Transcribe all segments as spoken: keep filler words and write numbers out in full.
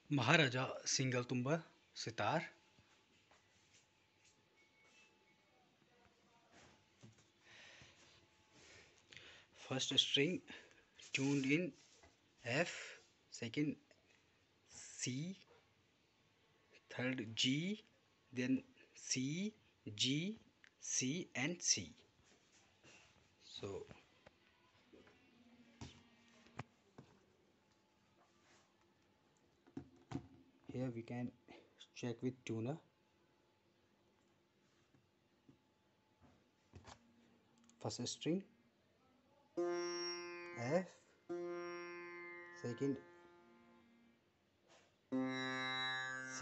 Maharaja सिंगलतुंबा sitar. First string tuned in F, second C, third G, then C, G, C and C. So here we can check with tuner. First string F, second C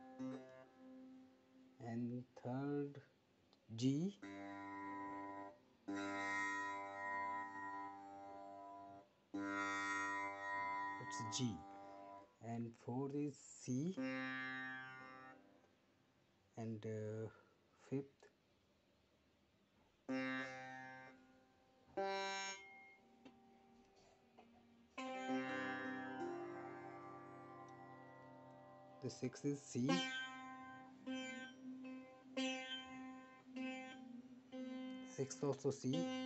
and third G, it's G, and fourth is C, and uh, fifth the sixth is C, sixth also C,